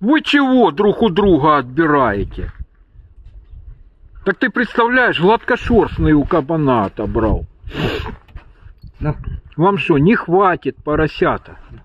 Вы чего друг у друга отбираете? Так ты представляешь, гладкошерстный у кабана отобрал. Да. Вам что, не хватит поросята?